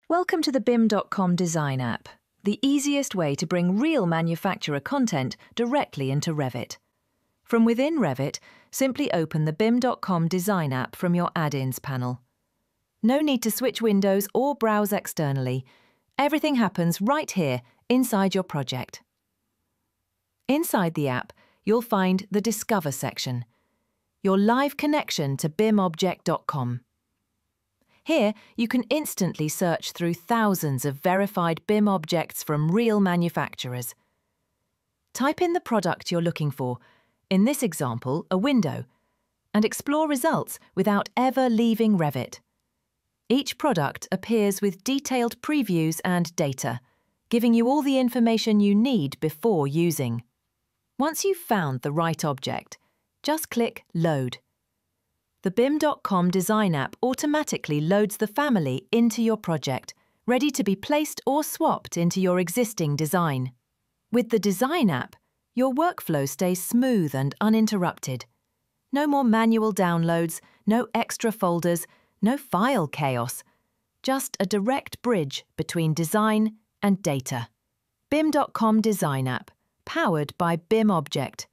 Welcome to the BIM.com Design app, the easiest way to bring real manufacturer content directly into Revit. From within Revit, simply open the BIM.com Design app from your Add-ins panel. No need to switch windows or browse externally. Everything happens right here inside your project. Inside the app, you'll find the Discover section, your live connection to BIMobject.com. Here, you can instantly search through thousands of verified BIM objects from real manufacturers. Type in the product you're looking for, in this example, a window, and explore results without ever leaving Revit. Each product appears with detailed previews and data, giving you all the information you need before using. Once you've found the right object, just click Load. The BIM.com Design app automatically loads the family into your project, ready to be placed or swapped into your existing design. With the Design app, your workflow stays smooth and uninterrupted. No more manual downloads, no extra folders, no file chaos. Just a direct bridge between design and data. BIM.com Design app, powered by BIMobject.